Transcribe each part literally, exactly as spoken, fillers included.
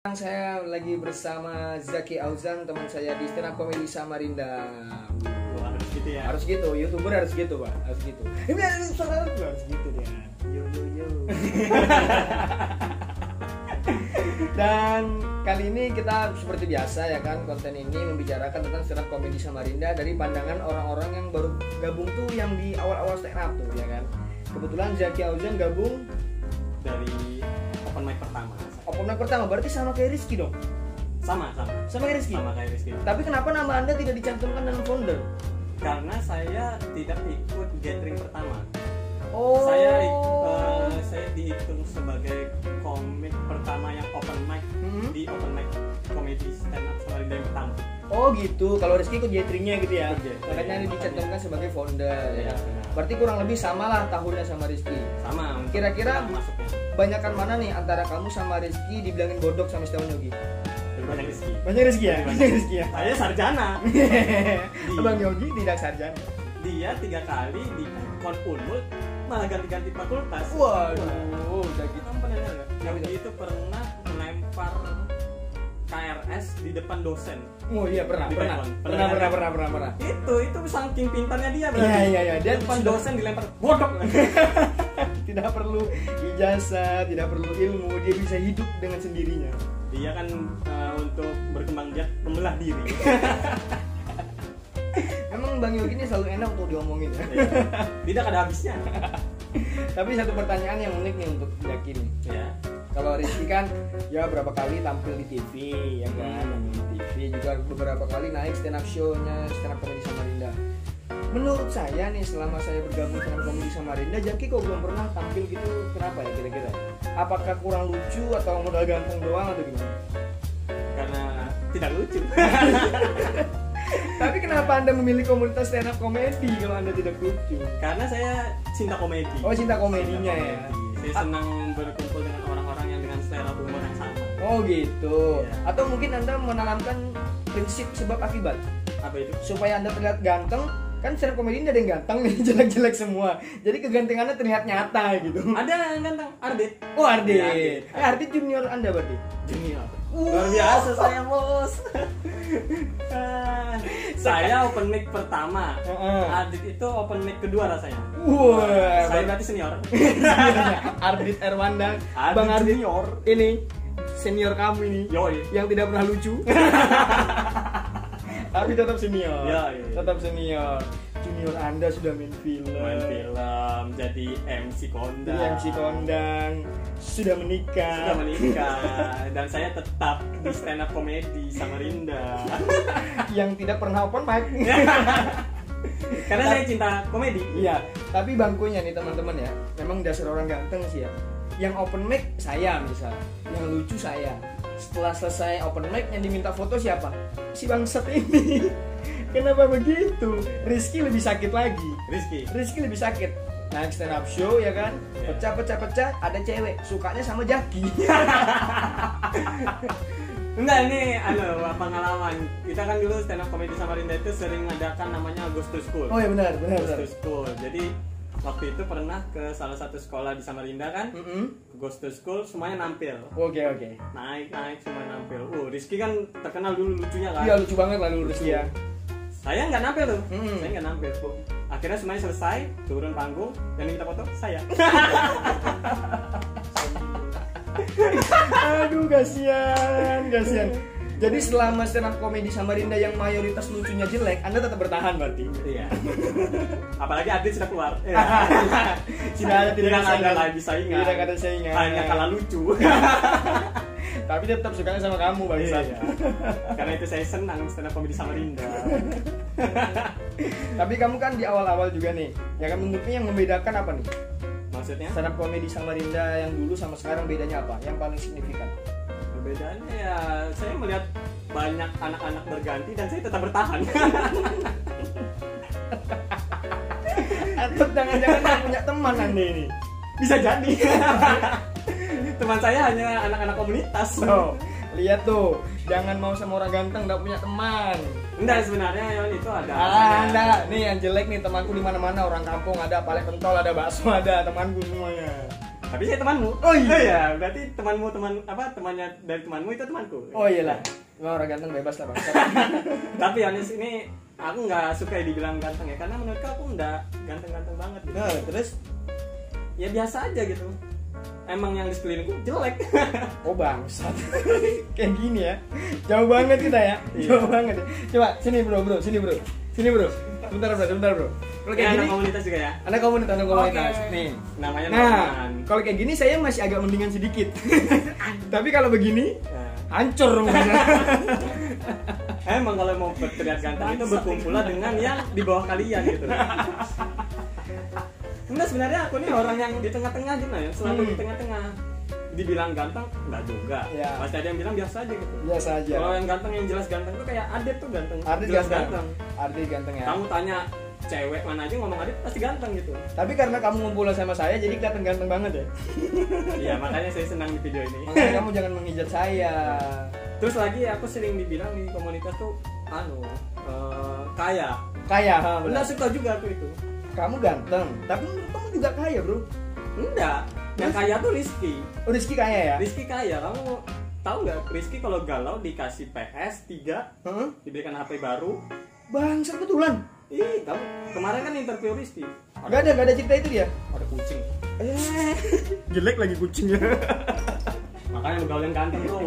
Saya lagi bersama Zaki Auzan, teman saya di stand up comedy Samarinda. Wah, harus gitu ya. Harus gitu, YouTuber harus gitu, Pak. Harus gitu. Ini ada suara harus gitu dia. Yo yo yo. Dan kali ini kita seperti biasa ya kan, konten ini membicarakan tentang stand up comedy Samarinda dari pandangan orang-orang yang baru gabung tuh, yang di awal-awal stand up tuh ya kan. Kebetulan Zaki Auzan gabung dari open mic pertama. Open mic pertama, berarti sama kayak Rizky dong? Sama, sama. Sama kayak Rizky? Sama kayak Rizky. Tapi kenapa nama Anda tidak dicantumkan dalam founder? Karena saya tidak ikut gathering pertama. Oh. Saya uh, saya dihitung sebagai komik pertama yang open mic Hmm? di open mic comedy stand up Samarinda yang pertama. Oh gitu, kalau Rizky ikut gatheringnya gitu ya? Ikut gathering. Makanya Anda dicantumkan sebagai founder ya. Iya, benar. Berarti kurang lebih sama lah tahunnya sama Rizky. Sama. untuk Kira-kira masuknya. banyakan mana nih antara kamu sama Rizky dibilangin bodok sama Setiawan Yogi? Lebih banyak Rizky. Banyak Rizky ya? Banyak Rizky ya? Saya sarjana. Abang Yogi tidak sarjana. Dia tiga kali di kon unmul malah ganti-ganti fakultas. Waduh, udah gitu. Kamu pernah dengar nggak? Yang Yogi itu pernah melempar K R S di depan dosen. Oh iya pernah, Di pernah. telepon. Pernah, pernah, pernah, pernah, pernah. Itu itu saking pintarnya dia berarti. Iya, iya, iya. Dia Di depan sudah- dosen dilempar bodok. Tidak perlu ijazah, tidak perlu ilmu, dia bisa hidup dengan sendirinya. Dia kan uh, untuk berkembang biak membelah diri. Memang Bang Yogi ini selalu enak untuk diomongin ya. Tidak ada habisnya. Tapi satu pertanyaan yang unik nih untuk Zaki nih. Ya. Kalau Rizky kan ya berapa kali tampil di T V ya kan, tampil di T V juga beberapa kali naik stand up show-nya stand up comedy Samarinda. Menurut saya nih, selama saya bergabung stand up comedy Samarinda, Zaki kok belum pernah tampil gitu, kenapa ya kira-kira? Apakah kurang lucu atau modal ganteng doang atau gimana? Karena tidak lucu. Tapi kenapa Anda memilih komunitas stand up comedy kalau Anda tidak lucu? Karena saya cinta komedi. Oh, cinta komedinya ya. Saya senang berkumpul dengan orang-orang yang dengan selera humor yang sama. Oh gitu. Iya. Atau mungkin Anda menanamkan prinsip sebab akibat Apa itu? supaya Anda terlihat ganteng. Kan stand up comedy ini ada yang ganteng nih, jelek-jelek semua. Jadi kegantengannya terlihat nyata gitu. Ada yang ganteng, Ardit. Oh Ardit. Iya, Ardit. Eh Ardit junior Anda berarti? Junior. Uh. Luar biasa saya, Bos. Saya open mic pertama. Heeh. Ardit itu open mic kedua rasanya. Wah, Saya berarti senior. Ardit Erwanda, Ardit Bang Ardit junior. ini senior kamu ini Yoi. yang tidak pernah lucu. Tapi tetap senior. Ya, iya. Tetap senior. Junior Anda sudah main film. Main film, jadi M C kondang. Jadi M C kondang, sudah menikah. Sudah menikah. Dan saya tetap di stand up comedy Samarinda. Yang tidak pernah open mic. Karena saya cinta komedi. Iya, tapi bangkunya nih teman-teman ya, memang dasar orang ganteng sih ya. Yang open mic saya misal, yang lucu saya. Setelah selesai open mic yang diminta foto siapa? Si bangsat ini. Kenapa begitu? Rizky lebih sakit lagi. Rizky. Rizky lebih sakit. Naik stand up show ya kan, Ya. pecah pecah pecah, ada cewek sukanya sama Jaki. Enggak, ini anu pengalaman. Kita kan dulu stand up comedy Samarinda itu sering ngadakan namanya Ghost to School. Oh ya benar benar. Ghost benar. to School. Jadi waktu itu pernah ke salah satu sekolah di Samarinda kan, Mm-mm. Ghost to School semuanya nampil. Oke oke. Naik naik semuanya nampil. Uh, Rizky kan terkenal dulu lucunya kan. Iya lucu banget lah lu Rizky ya. Saya nggak nampil tuh. Mm. Saya nggak nampil. Akhirnya semuanya selesai, turun panggung, yang minta foto saya. Aduh kasihan, kasihan. Jadi selama stand up comedy Samarinda yang mayoritas lucunya jelek, Anda tetap bertahan berarti. Iya. Apalagi Adit sudah keluar. Tidak ada tidak Tidak ada ada lagi saingan. Tidak ada saingan. Hanya kalah lucu. Tapi dia tetap sukanya sama kamu, Bang. Iya. Karena itu saya senang stand up comedy Samarinda. Tapi kamu kan di awal-awal juga nih. Ya kan, menurutnya yang membedakan apa nih? Maksudnya? Stand up comedy Samarinda yang dulu sama sekarang bedanya apa? Yang paling signifikan? Perbedaannya ya saya melihat banyak anak-anak berganti dan saya tetap bertahan. Atau jangan-jangan nggak punya teman Anda ini? Bisa jadi. Teman saya hanya anak-anak komunitas. Oh, lihat tuh, jangan mau sama orang ganteng nggak punya teman. Enggak, sebenarnya Yon itu ada. Ah, anda nih yang jelek nih, temanku di mana-mana, orang kampung ada, paling pentol ada, bakso ada, temanku semuanya. Tapi saya temanmu. Oh iya. Iya, berarti temanmu teman apa temannya dari temanmu itu temanku. Oh iyalah. Emang orang ganteng bebas lah bang. Tapi Yonis ini aku nggak suka dibilang ganteng ya, karena menurutku aku nggak ganteng-ganteng banget gitu. Nah, terus Ya biasa aja gitu. Emang yang di sekelilingku jelek. oh bangsat. Kayak gini ya. Jauh banget kita ya. Iya. Jauh banget ya. Coba sini bro, bro, sini bro. Sini bro. Sebentar bro, sebentar bro. Kalau Ya, kayak anak gini, komunitas juga ya. anak komunitas, anak komunitas. Oke. Nih. Namanya Nah, Norman. kalau kayak gini saya masih agak mendingan sedikit. Tapi kalau begini Nah, hancur rumahnya. emang kalau mau terlihat ganteng itu berkumpulan dengan yang di bawah kalian gitu. Enggak, sebenarnya aku nih orang yang di tengah-tengah gitu ya, selalu Hmm. di tengah-tengah. Dibilang ganteng enggak juga. Ya. Pasti ada yang bilang biasa aja gitu. Biasa aja. Kalau yang ganteng yang jelas ganteng tuh kayak Adit tuh ganteng. Adit jelas ganteng. Adit ganteng ya. Kamu tanya cewek mana aja ngomong Adit pasti ganteng gitu. Tapi karena kamu ngumpul sama saya jadi kelihatan ganteng banget ya. Iya, makanya saya senang di video ini. Makanya kamu jangan menghijat saya. Terus lagi aku sering dibilang di komunitas tuh anu eh, kaya. Kaya, ha, Enggak benar. suka juga aku itu. Kamu ganteng, tapi menurut kamu juga kaya, Bro. Enggak. Yang kaya tuh Rizky. Oh, Rizky kaya ya? Rizky kaya. Kamu tahu nggak Rizky kalau galau dikasih P S tiga, Heeh. diberikan H P baru. Bangsat betulan. Ih, kamu kemarin kan interview Rizky. Gak ada, gak ada cerita itu dia. Ada kucing. Eh, jelek lagi kucingnya. Makanya lu gaul yang ganteng bro.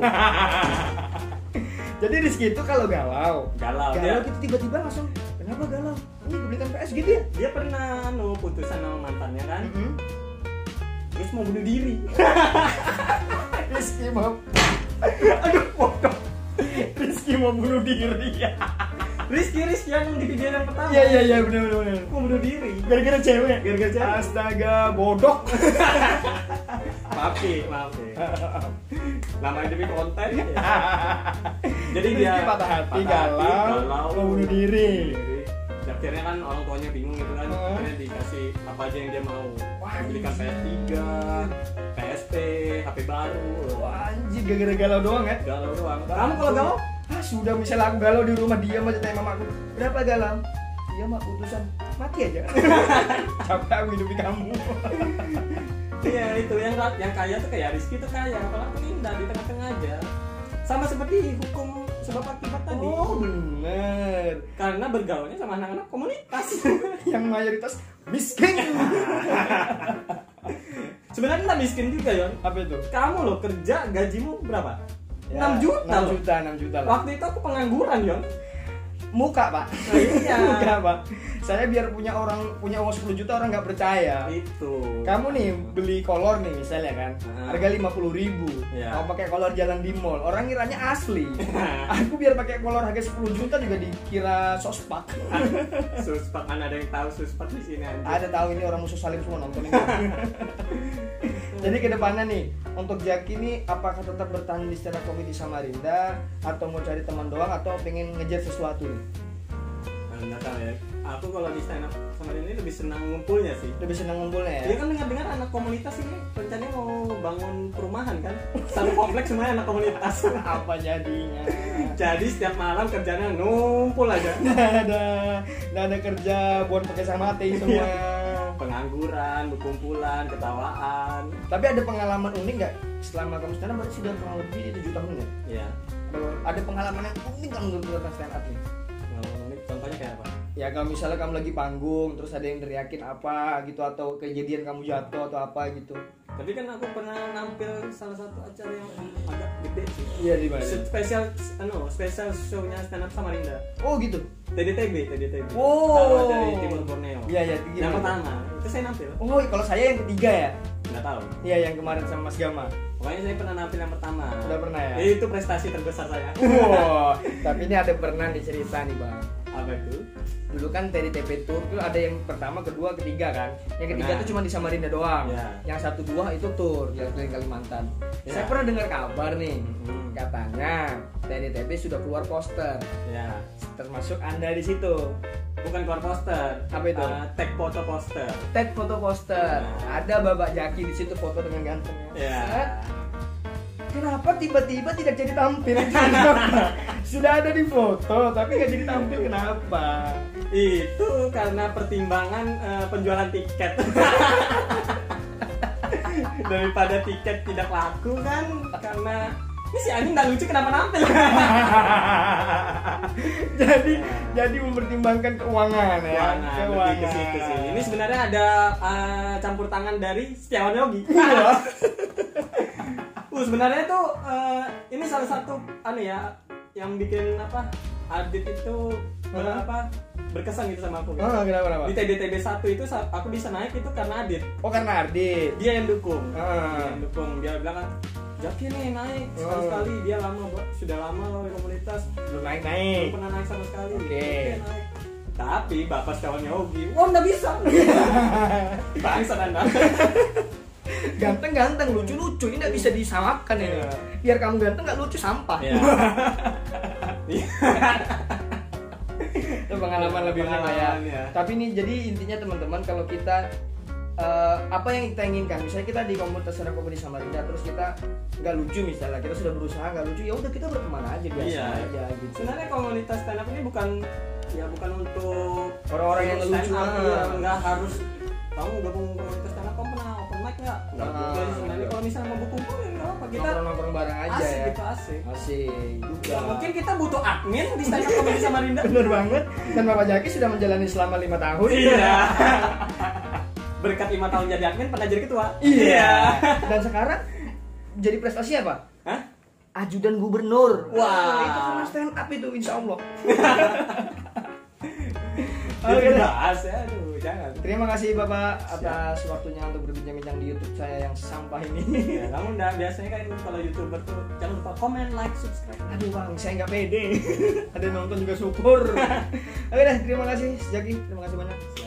Jadi Rizky itu kalau galau, Galau. galau Dia, gitu tiba-tiba langsung, kenapa galau? Ini belikan P S gitu ya? dia pernah anu putusan sama mantannya kan. Mm-hmm. Terus mau bunuh diri. Rizky mau, aduh bodoh. Rizky mau bunuh diri ya. Rizky Rizky yang di video yang pertama. Iya iya iya benar benar benar. Mau bunuh diri. Gara-gara cewek. Gara-gara cewek. Astaga, bodoh. Maaf sih, maaf sih. Namanya demi konten ya. Jadi Rizky dia patah hati, patah galau, mau bunuh diri. Akhirnya kan orang tuanya bingung gitu kan. Uh. Akhirnya dikasih apa aja yang dia mau. Wah, Dibelikan P S tiga, P S P, H P baru. Wah, anjir gara-gara galau doang ya? Galau doang. Kamu kalau galau? Ah, sudah misalnya aku galau di rumah diam aja tanya mamaku. Berapa galau? Iya mak putusan mati aja. Capek aku hidupi kamu. Iya itu yang yang kaya tuh kayak Rizky tuh kaya. Kalau aku indah di tengah-tengah aja. Sama seperti hukum sebab akibat tadi. Oh bener. Karena bergaulnya sama anak-anak komunitas. Yang mayoritas miskin. Sebenarnya nggak miskin juga Yon. Apa itu? Kamu loh kerja gajimu berapa? Ya, enam juta enam loh. juta, enam juta lah. Waktu itu aku pengangguran Yon. Muka pak. Nah, iya. Muka pak. Saya biar punya orang punya uang sepuluh juta orang nggak percaya. Itu. Kamu nih beli kolor nih misalnya kan, Ah. harga lima puluh ribu. Iya. Mau pakai kolor jalan di mall, orang ngiranya asli. Aku biar pakai kolor harga sepuluh juta juga dikira sospak. Suspak kan ada yang tahu suspak di sini anjir. Ada tahu ini orang musuh salim semua nonton ini. Jadi kedepannya nih, untuk Jaki nih apakah tetap bertahan di stand up comedy Samarinda atau mau cari teman doang atau pengen ngejar sesuatu nih? Nah, enggak tahu ya. Aku kalau di stand up sama ini lebih senang ngumpulnya sih. Lebih senang ngumpulnya ya? Dia kan dengar-dengar anak komunitas ini rencananya mau bangun perumahan kan. Satu kompleks semuanya anak komunitas. Apa jadinya? Jadi setiap malam kerjanya ngumpul aja. Nggak ada, nggak ada kerja buat pakai sama mati semua. Pengangguran, berkumpulan, ketawaan. Tapi ada pengalaman unik nggak selama kamu stand up? Berarti sudah kurang lebih tujuh tahun ya? Iya. Ada, ada pengalaman yang unik nggak menurut tentang stand up nih? Pengalaman unik contohnya kayak apa? Ya kalau misalnya kamu lagi panggung terus ada yang teriakin apa gitu atau kejadian kamu jatuh atau apa gitu. Tapi kan aku pernah nampil salah satu acara yang agak gede sih. Iya di mana? Spesial, anu, spesial show-nya stand up Samarinda. Oh gitu. T D T B, T D T B. Wow. Taruh dari Timur Borneo. Iya iya. Tinggi Yang banget. pertama, itu saya nampil. Oh kalau saya yang ketiga ya. Nggak tahu. Iya yang kemarin sama Mas Gama. Pokoknya saya pernah nampil yang pertama. Udah pernah ya? Itu prestasi terbesar saya. Wow. Tapi ini ada pernah nih cerita nih bang. Apa itu? Dulu kan T D T P Tour tuh ada yang pertama, kedua, ketiga kan. Yang ketiga Nah. tuh cuma di Samarinda doang. Ya. Yang satu dua itu tour yang keliling Kalimantan. Ya. Saya pernah dengar kabar nih, Hmm. katanya T D T P sudah keluar poster, Ya. termasuk Anda di situ. Bukan keluar poster. Apa itu? Uh, tag foto poster. Tag foto poster. Nah. Ada Bapak Jaki di situ foto dengan gantengnya. Ya. Set. Kenapa tiba-tiba tidak jadi tampil? Kenapa? Sudah ada di foto tapi nggak jadi tampil, kenapa? Itu karena pertimbangan uh, penjualan tiket. Daripada tiket tidak laku kan, karena ini si anjing nggak lucu kenapa nampil. jadi jadi mempertimbangkan keuangan ya. Keuangan, lebih ke situ sih. Ini sebenarnya ada uh, campur tangan dari Setiawan Yogi. uh, sebenarnya tuh uh, ini salah satu anu ya yang bikin apa? Adit itu ber, apa berkesan gitu sama aku. Oh, kenapa, kenapa? Di T D T B satu itu aku bisa naik itu karena Adit. Oh, karena Adit. Dia yang dukung. Ah. Dia yang dukung. Dia bilang kan, Jaki nih naik sekali sekali. Dia lama sudah lama loh di komunitas. Belum naik naik. Belum pernah naik sama sekali. Oke. Okay. Naik. Tapi bapak Setiawan Yogi, wah nggak bisa. Bangsa Anda. Ganteng-ganteng, lucu-lucu, ini nggak bisa disamakan ya. Yeah. Biar kamu ganteng nggak lucu, sampah. Yeah. Itu pengalaman lebih lama ya. ya. Tapi ini jadi intinya teman-teman, kalau kita uh, apa yang kita inginkan, misalnya kita di komunitas stand up comedy Samarinda, terus kita nggak lucu misalnya, kita sudah berusaha nggak lucu, ya udah kita berteman aja biasa Iya. aja gitu. Sebenarnya komunitas stand up ini bukan ya bukan untuk orang-orang yang stand lucu, up, ah. ya, nggak harus kamu gabung komunitas stand up, kamu pernah open mic nggak? Nggak Ah, juga sih sebenarnya. iya. Kalau misalnya mau berkumpul ya nggak apa, kita nongkrong-nongkrong bareng aja asik ya. gitu asik. Asik juga. Ya, mungkin kita butuh admin di stand up comedy Samarinda. Bener banget. Dan Bapak Jaki sudah menjalani selama lima tahun. Iya. Berkat lima tahun jadi admin pernah jadi ketua. Iya. Dan sekarang jadi prestasi apa? Hah? Ajudan gubernur. Wah. Itu karena stand up itu, insya Allah. Oke, bahas ya, aduh jangan. Terima kasih Bapak atas Siap. waktunya untuk berbincang-bincang di YouTube saya yang sampah ini. Ya, kamu udah biasanya kan kalau YouTuber tuh jangan lupa komen, like, subscribe. Aduh bang, saya nggak pede. Ada yang nonton juga syukur. Oke deh, terima kasih Jaki, terima kasih banyak.